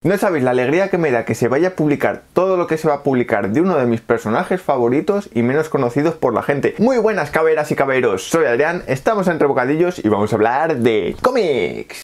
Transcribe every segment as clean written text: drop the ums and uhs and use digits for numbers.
No sabéis la alegría que me da que se vaya a publicar todo lo que se va a publicar de uno de mis personajes favoritos y menos conocidos por la gente. Muy buenas caberas y caberos, soy Adrián, estamos entre bocadillos y vamos a hablar de cómics.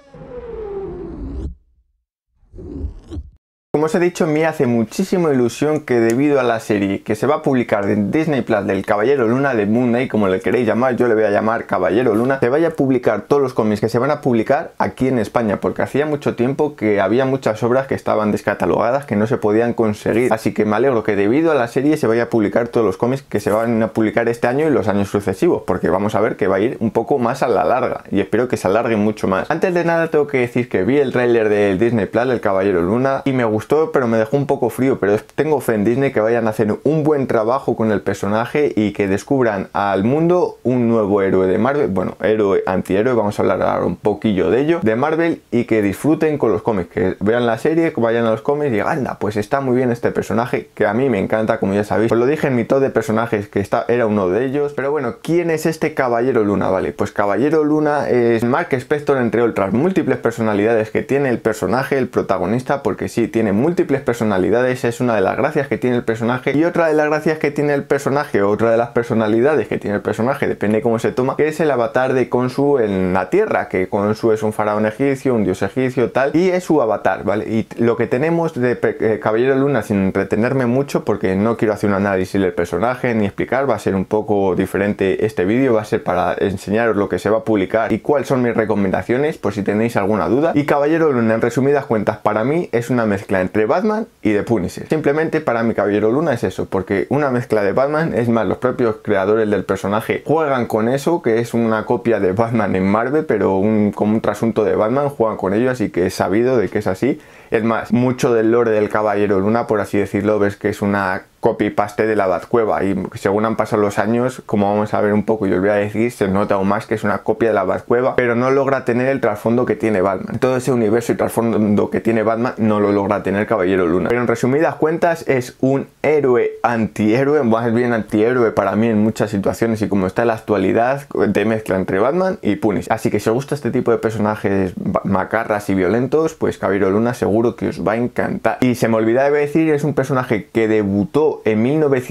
Como os he dicho, me hace muchísima ilusión que debido a la serie que se va a publicar en Disney Plus del Caballero Luna, de Moon Knight, como le queréis llamar, yo le voy a llamar Caballero Luna, se vaya a publicar todos los cómics que se van a publicar aquí en España, porque hacía mucho tiempo que había muchas obras que estaban descatalogadas, que no se podían conseguir, así que me alegro que debido a la serie se vaya a publicar todos los cómics que se van a publicar este año y los años sucesivos, porque vamos a ver que va a ir un poco más a la larga, y espero que se alargue mucho más. Antes de nada tengo que decir que vi el tráiler del Disney Plus del Caballero Luna y me gustó, pero me dejó un poco frío, pero tengo fe en Disney que vayan a hacer un buen trabajo con el personaje y que descubran al mundo un nuevo héroe de Marvel, bueno, héroe antihéroe, vamos a hablar ahora un poquillo de ello, de Marvel, y que disfruten con los cómics, que vean la serie, que vayan a los cómics y digan, anda, pues está muy bien este personaje, que a mí me encanta, como ya sabéis, os lo dije en mi top de personajes que era uno de ellos. Pero bueno, ¿quién es este Caballero Luna? Vale, pues Caballero Luna es Mark Spector, entre otras múltiples personalidades que tiene el personaje, el protagonista, porque sí, tiene múltiples personalidades, es una de las gracias que tiene el personaje, y otra de las gracias que tiene el personaje, otra de las personalidades que tiene el personaje, depende cómo se toma, que es el avatar de Khonshu en la Tierra, que Khonshu es un faraón egipcio, un dios egipcio, tal, y es su avatar, ¿vale? Y lo que tenemos de Caballero Luna, sin entretenerme mucho, porque no quiero hacer un análisis del personaje ni explicar, va a ser un poco diferente este vídeo, va a ser para enseñaros lo que se va a publicar y cuáles son mis recomendaciones, por si tenéis alguna duda. Y Caballero Luna, en resumidas cuentas, para mí es una mezcla entre Batman y The Punisher. Simplemente para mi Caballero Luna es eso, porque una mezcla de Batman, es más, los propios creadores del personaje juegan con eso, que es una copia de Batman en Marvel, pero como un trasunto de Batman, juegan con ello, así que es sabido de que es así. Es más, mucho del lore del Caballero Luna, por así decirlo, ves que es una copy-paste de la Batcueva, y según han pasado los años, como vamos a ver un poco y os voy a decir, se nota aún más que es una copia de la Batcueva, pero no logra tener el trasfondo que tiene Batman. Todo ese universo y trasfondo que tiene Batman no lo logra tener Caballero Luna. Pero en resumidas cuentas es un héroe antihéroe, más bien antihéroe para mí en muchas situaciones, y como está en la actualidad, de mezcla entre Batman y Punisher. Así que si os gusta este tipo de personajes macarras y violentos, pues Caballero Luna seguro que os va a encantar. Y se me olvidaba de decir, es un personaje que debutó en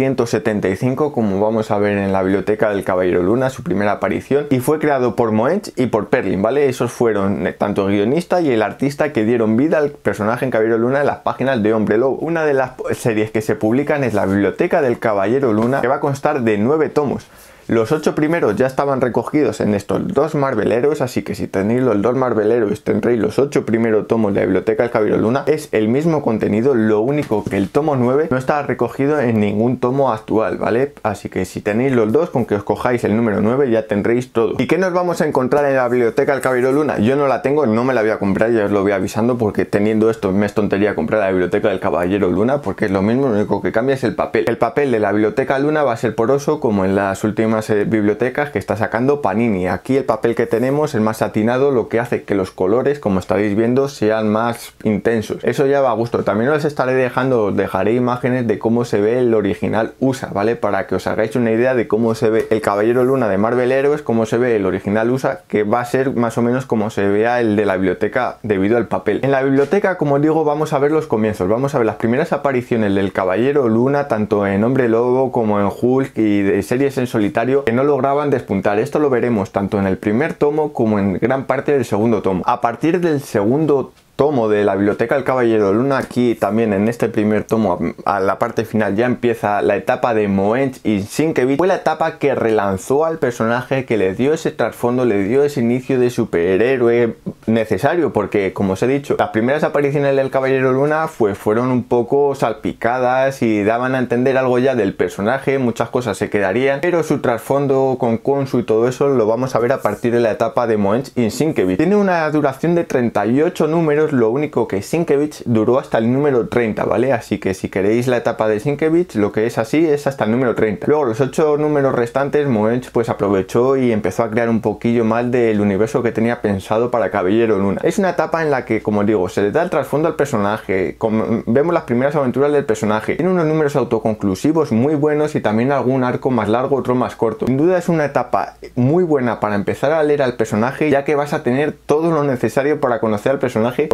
1975, como vamos a ver en la biblioteca del Caballero Luna, su primera aparición, y fue creado por Moench y por Perlin, ¿vale? Esos fueron tanto el guionista y el artista que dieron vida al personaje en Caballero Luna en las páginas de Hombre Lobo. Una de las series que se publican es la biblioteca del Caballero Luna, que va a constar de 9 tomos. Los 8 primeros ya estaban recogidos en estos 2 Marvel Heroes, así que si tenéis los 2 Marvel Heroes tendréis los 8 primeros tomos de la biblioteca del Caballero Luna. Es el mismo contenido, lo único que el tomo 9 no está recogido en ningún tomo actual, ¿vale? Así que si tenéis los dos, con que os cojáis el número 9 ya tendréis todo. ¿Y qué nos vamos a encontrar en la biblioteca del Caballero Luna? Yo no la tengo, no me la voy a comprar, ya os lo voy avisando, porque teniendo esto me es tontería comprar la biblioteca del Caballero Luna, porque es lo mismo, lo único que cambia es el papel. El papel de la biblioteca Luna va a ser poroso, como en las últimas bibliotecas que está sacando Panini. Aquí el papel que tenemos es más satinado, lo que hace que los colores, como estaréis viendo, sean más intensos. Eso ya va a gusto. También os estaré dejaré imágenes de cómo se ve el original USA, ¿vale? Para que os hagáis una idea de cómo se ve el Caballero Luna de Marvel Heroes, cómo se ve el original USA, que va a ser más o menos como se vea el de la biblioteca debido al papel. En la biblioteca, como os digo, vamos a ver los comienzos, vamos a ver las primeras apariciones del Caballero Luna, tanto en Hombre Lobo como en Hulk y de series en solitario, que no lograban despuntar. Esto lo veremos tanto en el primer tomo como en gran parte del segundo tomo. A partir del segundo tomo de la biblioteca del Caballero Luna, aquí también en este primer tomo, a la parte final ya empieza la etapa de Moench y Sienkiewicz. Fue la etapa que relanzó al personaje, que le dio ese trasfondo, le dio ese inicio de superhéroe necesario, porque como os he dicho, las primeras apariciones del Caballero Luna fueron un poco salpicadas y daban a entender algo ya del personaje, muchas cosas se quedarían, pero su trasfondo con Khonshu y todo eso lo vamos a ver a partir de la etapa de Moench y Sienkiewicz. Tiene una duración de 38 números, lo único que Sienkiewicz duró hasta el número 30, ¿vale? Así que si queréis la etapa de Sienkiewicz, lo que es así es hasta el número 30. Luego los 8 números restantes, Moench pues aprovechó y empezó a crear un poquillo más del universo que tenía pensado para Caballero Luna. Es una etapa en la que, como digo, se le da el trasfondo al personaje, vemos las primeras aventuras del personaje, tiene unos números autoconclusivos muy buenos y también algún arco más largo, otro más corto. Sin duda es una etapa muy buena para empezar a leer al personaje, ya que vas a tener todo lo necesario para conocer al personaje,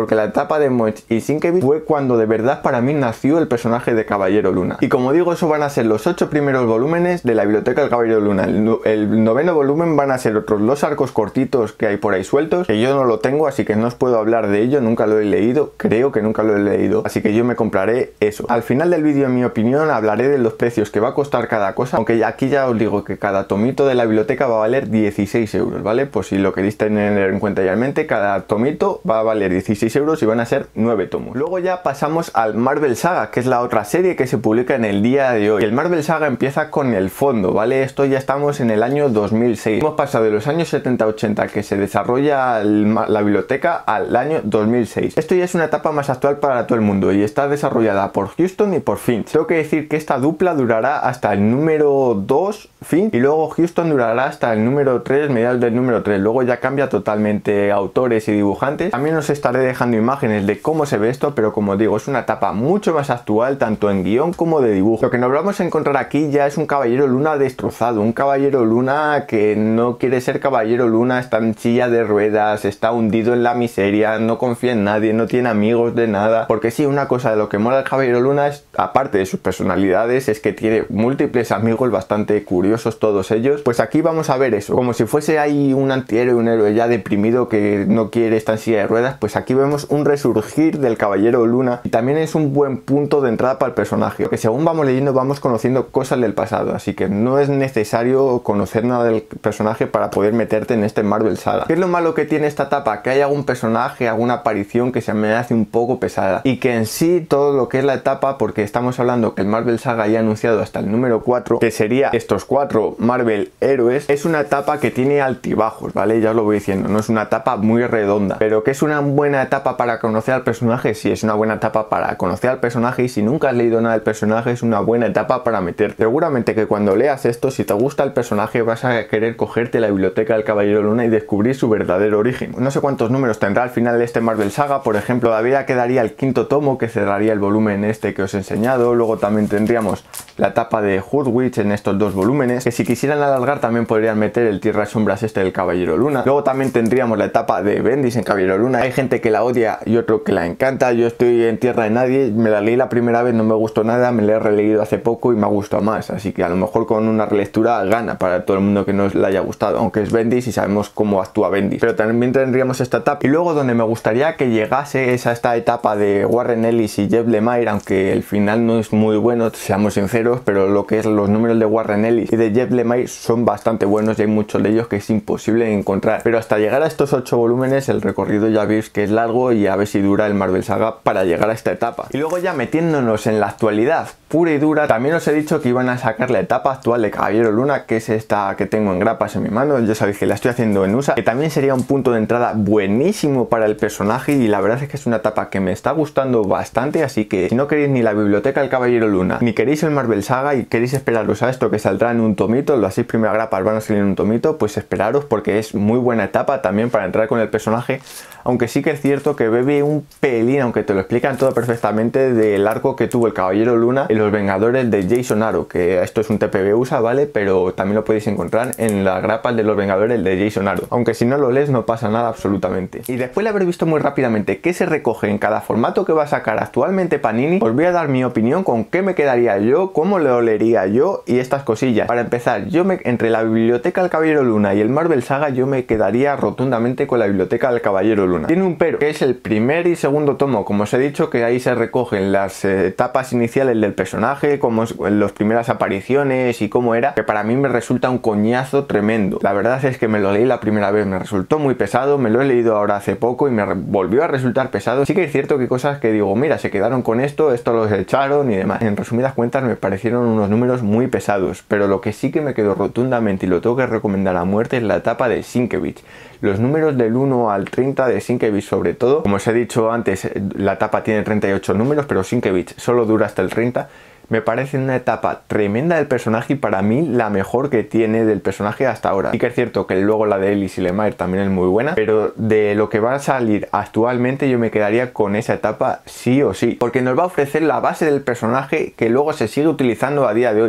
porque la etapa de Moch y Sienkiewicz fue cuando de verdad para mí nació el personaje de Caballero Luna. Y como digo, eso van a ser los 8 primeros volúmenes de la biblioteca del Caballero Luna. El noveno volumen van a ser otros 2 arcos cortitos que hay por ahí sueltos, que yo no lo tengo, así que no os puedo hablar de ello, nunca lo he leído, creo que nunca lo he leído, así que yo me compraré eso. Al final del vídeo, en mi opinión, hablaré de los precios que va a costar cada cosa, aunque aquí ya os digo que cada tomito de la biblioteca va a valer 16 euros, ¿vale? Pues si lo queréis tener en cuenta ya en mente, cada tomito va a valer 16 euros y van a ser 9 tomos. Luego ya pasamos al Marvel Saga, que es la otra serie que se publica en el día de hoy. El Marvel Saga empieza con el fondo, ¿vale? Esto ya estamos en el año 2006. Hemos pasado de los años 70-80 que se desarrolla la biblioteca al año 2006. Esto ya es una etapa más actual para todo el mundo y está desarrollada por Huston y por Finch. Tengo que decir que esta dupla durará hasta el número 2, Finch, y luego Huston durará hasta el número 3, mediados del número 3. Luego ya cambia totalmente autores y dibujantes. También os estaré dejando imágenes de cómo se ve esto, pero como digo, es una etapa mucho más actual, tanto en guión como de dibujo. Lo que nos vamos a encontrar aquí ya es un Caballero Luna destrozado, un Caballero Luna que no quiere ser Caballero Luna, está en silla de ruedas, está hundido en la miseria, no confía en nadie, no tiene amigos de nada. Porque sí, una cosa de lo que mola el Caballero Luna es, aparte de sus personalidades, es que tiene múltiples amigos bastante curiosos todos ellos. Pues aquí vamos a ver eso, como si fuese ahí un antihéroe, un héroe ya deprimido que no quiere estar en silla de ruedas, pues aquí vemos un resurgir del Caballero Luna y también es un buen punto de entrada para el personaje, que según vamos leyendo vamos conociendo cosas del pasado, así que no es necesario conocer nada del personaje para poder meterte en este Marvel Saga. ¿Qué es lo malo que tiene esta etapa? Que hay algún personaje, alguna aparición que se me hace un poco pesada y que en sí todo lo que es la etapa, porque estamos hablando que el Marvel Saga ya ha anunciado hasta el número 4, que sería estos 4 Marvel héroes, es una etapa que tiene altibajos, ¿vale? Ya os lo voy diciendo, no es una etapa muy redonda, pero que es una buena etapa para conocer al personaje, sí, es una buena etapa para conocer al personaje y si nunca has leído nada del personaje es una buena etapa para meterte. Seguramente que cuando leas esto, si te gusta el personaje vas a querer cogerte la biblioteca del Caballero Luna y descubrir su verdadero origen. No sé cuántos números tendrá al final de este Marvel Saga, por ejemplo, todavía quedaría el 5.º tomo que cerraría el volumen este que os he enseñado, luego también tendríamos la etapa de Hurwitz en estos 2 volúmenes, que si quisieran alargar también podrían meter el Tierra de Sombras este del Caballero Luna. Luego también tendríamos la etapa de Bendis en Caballero Luna. Hay gente que la odia y otro que la encanta. Yo estoy en tierra de nadie, me la leí la primera vez, no me gustó nada, me la he releído hace poco y me ha gustado más, así que a lo mejor con una relectura gana para todo el mundo que nos la haya gustado, aunque es Bendis y sabemos cómo actúa Bendis. Pero también tendríamos esta etapa y luego donde me gustaría que llegase es a esta etapa de Warren Ellis y Jeff Lemire, aunque el final no es muy bueno, seamos sinceros, pero lo que es los números de Warren Ellis y de Jeff Lemire son bastante buenos y hay muchos de ellos que es imposible encontrar, pero hasta llegar a estos 8 volúmenes el recorrido ya veis que es largo y a ver si dura el Marvel Saga para llegar a esta etapa. Y luego ya metiéndonos en la actualidad pura y dura, también os he dicho que iban a sacar la etapa actual de Caballero Luna, que es esta que tengo en grapas en mi mano, ya sabéis que la estoy haciendo en USA, que también sería un punto de entrada buenísimo para el personaje y la verdad es que es una etapa que me está gustando bastante, así que si no queréis ni la biblioteca del Caballero Luna, ni queréis el Marvel Saga y queréis esperaros a esto que saldrá en un tomito, las 6 primeras grapas van a salir en un tomito, pues esperaros porque es muy buena etapa también para entrar con el personaje, aunque sí que es cierto que bebe un pelín, aunque te lo explican todo perfectamente, del arco que tuvo el Caballero Luna y los Vengadores de Jason Aaron, que esto es un TPB USA, ¿vale? Pero también lo podéis encontrar en las grapas de los Vengadores de Jason Aaron, aunque si no lo lees no pasa nada absolutamente. Y después de haber visto muy rápidamente qué se recoge en cada formato que va a sacar actualmente Panini, os voy a dar mi opinión con qué me quedaría yo, cómo lo leería yo y estas cosillas. Para empezar, entre la biblioteca del Caballero Luna y el Marvel Saga yo me quedaría rotundamente con la biblioteca del Caballero Luna. Tiene un pero, que es el primer y segundo tomo, como os he dicho, que ahí se recogen las etapas iniciales del personaje, como las primeras apariciones y cómo era, que para mí me resulta un coñazo tremendo. La verdad es que me lo leí la primera vez, me resultó muy pesado, me lo he leído ahora hace poco y me volvió a resultar pesado. Sí que es cierto que cosas que digo, mira, se quedaron con esto los echaron y demás. En resumidas cuentas me parecieron unos números muy pesados, pero lo que sí que me quedó rotundamente y lo tengo que recomendar a muerte es la etapa de Sienkiewicz. Los números del 1 al 30 de Sienkiewicz sobre todo, como os he dicho antes, la etapa tiene 38 números, pero Sienkiewicz solo dura hasta el 30. Me parece una etapa tremenda del personaje y para mí la mejor que tiene del personaje hasta ahora. Sí que es cierto que luego la de Ellis y Lemire también es muy buena, pero de lo que va a salir actualmente yo me quedaría con esa etapa sí o sí, porque nos va a ofrecer la base del personaje que luego se sigue utilizando a día de hoy.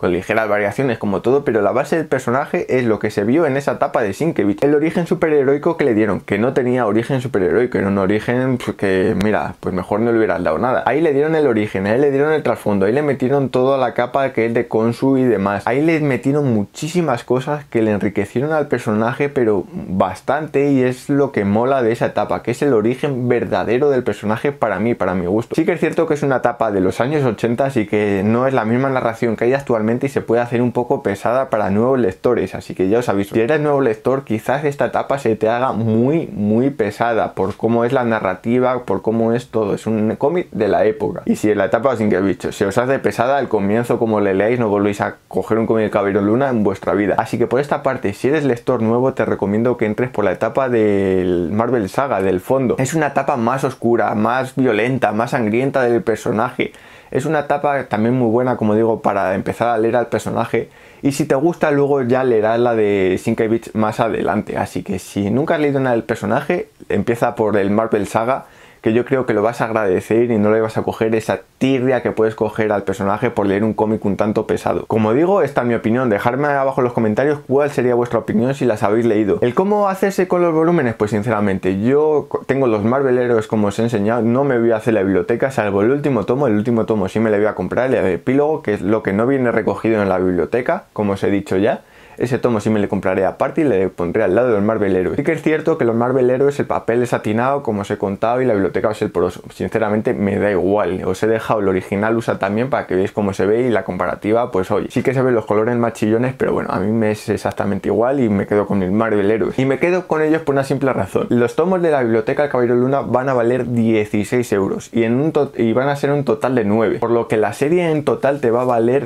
con ligeras variaciones como todo, pero la base del personaje es lo que se vio en esa etapa de Sienkiewicz. El origen superheroico que le dieron, que no tenía origen superheroico, era un origen pues, que, mira, pues mejor no le hubieran dado nada. Ahí le dieron el origen, ahí le dieron el trasfondo, ahí le metieron toda la capa que es de Khonshu y demás. Ahí le metieron muchísimas cosas que le enriquecieron al personaje, pero bastante, y es lo que mola de esa etapa, que es el origen verdadero del personaje para mí, para mi gusto. Sí que es cierto que es una etapa de los años 80 y que no es la misma narración que hay actualmente y se puede hacer un poco pesada para nuevos lectores, así que ya os aviso, si eres nuevo lector quizás esta etapa se te haga muy pesada por cómo es la narrativa, por cómo es todo. Es un cómic de la época, y si en la etapa sin que he dicho se os hace pesada al comienzo, como le leáis no volvéis a coger un cómic de Caballero Luna en vuestra vida. Así que por esta parte, si eres lector nuevo, te recomiendo que entres por la etapa del Marvel Saga, del fondo. Es una etapa más oscura, más violenta, más sangrienta del personaje. Es una etapa también muy buena, como digo, para empezar a leer al personaje. Y si te gusta, luego ya leerás la de Sienkiewicz más adelante. Así que si nunca has leído nada del personaje, empieza por el Marvel Saga, que yo creo que lo vas a agradecer y no le vas a coger esa tirria que puedes coger al personaje por leer un cómic un tanto pesado. Como digo, esta es mi opinión. Dejadme abajo en los comentarios cuál sería vuestra opinión si las habéis leído. ¿El cómo hacerse con los volúmenes? Pues sinceramente, yo tengo los Marvel Heroes como os he enseñado, no me voy a hacer la biblioteca, salvo el último tomo sí me le voy a comprar, el epílogo, que es lo que no viene recogido en la biblioteca, como os he dicho ya. Ese tomo sí me le compraré aparte y le pondré al lado de los Marvel Heroes. Sí que es cierto que los Marvel Heroes el papel es satinado, como os he contado, y la biblioteca va a ser poroso. Sinceramente me da igual. Os he dejado el original USA también para que veáis cómo se ve, y la comparativa, pues oye, sí que se ven los colores más chillones, pero bueno, a mí me es exactamente igual y me quedo con el Marvel Heroes. Y me quedo con ellos por una simple razón. Los tomos de la biblioteca del Caballero Luna van a valer 16 euros y van a ser un total de 9. Por lo que la serie en total te va a valer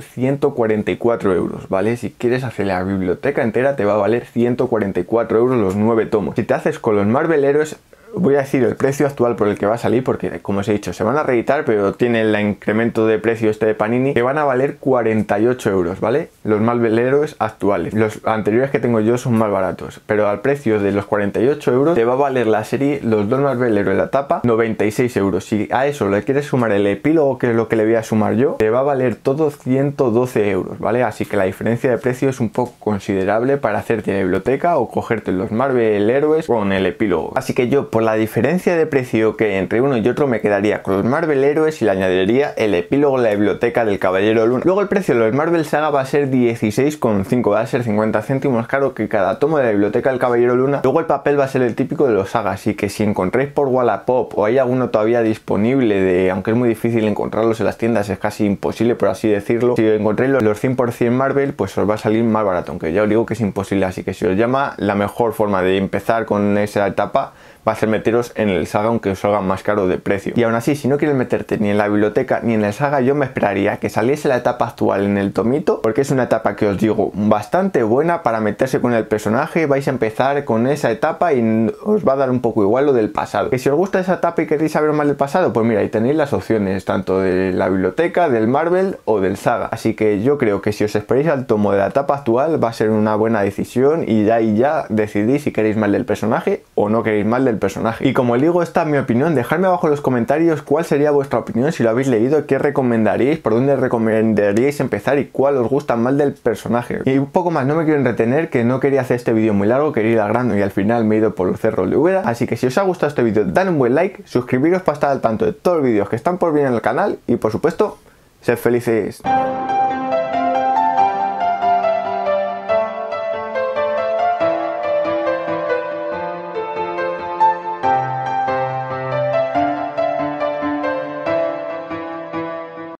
144 euros, ¿vale? Si quieres hacer la biblioteca entera te va a valer 144 euros los 9 tomos. Si te haces con los Marvel Heroes, voy a decir el precio actual por el que va a salir, porque como os he dicho, se van a reeditar, pero tiene el incremento de precio este de Panini, que van a valer 48 euros, ¿vale? Los Marvel Heroes actuales. Los anteriores que tengo yo son más baratos, pero al precio de los 48 euros te va a valer la serie, los dos Marvel Heroes, la tapa, 96 euros. Si a eso le quieres sumar el epílogo, que es lo que le voy a sumar yo, te va a valer todo 112 euros, ¿vale? Así que la diferencia de precio es un poco considerable para hacerte la biblioteca o cogerte los Marvel Heroes con el epílogo. Así que yo, por la diferencia de precio que entre uno y otro, me quedaría con los Marvel Heroes y le añadiría el epílogo en la biblioteca del Caballero Luna. Luego el precio de los Marvel Saga va a ser 16,5, va a ser 50 céntimos caro que cada tomo de la biblioteca del Caballero Luna. Luego el papel va a ser el típico de los Saga, así que si encontráis por Wallapop o hay alguno todavía disponible, aunque es muy difícil encontrarlos en las tiendas, es casi imposible por así decirlo, si encontráis los 100% Marvel, pues os va a salir más barato, aunque ya os digo que es imposible. Así que si os llama, la mejor forma de empezar con esa etapa va a ser meteros en el Saga, aunque os salga más caro de precio. Y aún así, si no quieres meterte ni en la biblioteca ni en el Saga, yo me esperaría a que saliese la etapa actual en el tomito, porque es una etapa que os digo bastante buena para meterse con el personaje. Vais a empezar con esa etapa y os va a dar un poco igual lo del pasado. Que si os gusta esa etapa y queréis saber más del pasado, pues mira, ahí tenéis las opciones tanto de la biblioteca, del Marvel o del Saga. Así que yo creo que si os esperáis al tomo de la etapa actual va a ser una buena decisión, y de ahí ya decidís si queréis más del personaje o no queréis más del personaje. Y como os digo, esta es mi opinión. Dejadme abajo en los comentarios cuál sería vuestra opinión, si lo habéis leído, qué recomendaríais, por dónde recomendaríais empezar y cuál os gusta más del personaje. Y un poco más, no me quiero entretener, que no quería hacer este vídeo muy largo, quería ir al grano y al final me he ido por los cerros de Úbeda. Así que si os ha gustado este vídeo, dadle un buen like, suscribiros para estar al tanto de todos los vídeos que están por venir en el canal y por supuesto, sed felices.